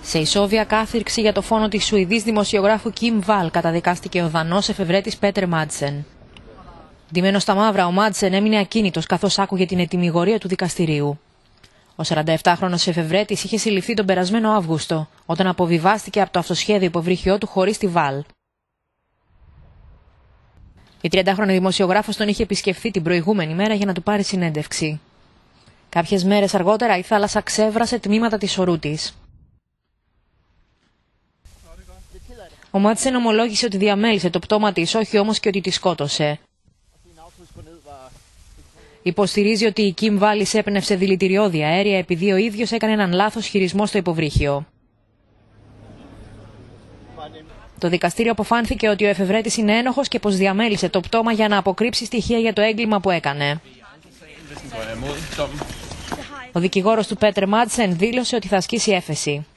Σε ισόβια κάθυρξη για το φόνο της Σουηδής δημοσιογράφου Κιμ Βάλ καταδικάστηκε ο Δανός εφευρέτης Πέτερ Μάντσεν. Ντυμένος στα μαύρα, ο Μάντσεν έμεινε ακίνητος καθώς άκουγε την ετυμηγορία του δικαστηρίου. Ο 47χρονος εφευρέτης είχε συλληφθεί τον περασμένο Αύγουστο, όταν αποβιβάστηκε από το αυτοσχέδιο υποβρύχιό του χωρίς τη Βάλ. Η 30χρονη δημοσιογράφος τον είχε επισκεφθεί την προηγούμενη μέρα για να του πάρει συνέντευξη. Κάποιες μέρες αργότερα η θάλασσα ξέβρασε τμήματα της ορού της. Ο Μάντσεν ομολόγησε ότι διαμέλισε το πτώμα της, όχι όμως και ότι τη σκότωσε. Υποστηρίζει ότι η Κιμ Βάλ εισέπνευσε δηλητηριώδη αέρια επειδή ο ίδιος έκανε έναν λάθος χειρισμό στο υποβρύχιο. Το δικαστήριο αποφάνθηκε ότι ο εφευρέτης είναι ένοχος και πως διαμέλισε το πτώμα για να αποκρύψει στοιχεία για το έγκλημα που έκανε. Ο δικηγόρος του Πέτερ Μάντσεν δήλωσε ότι θα ασκήσει έφεση.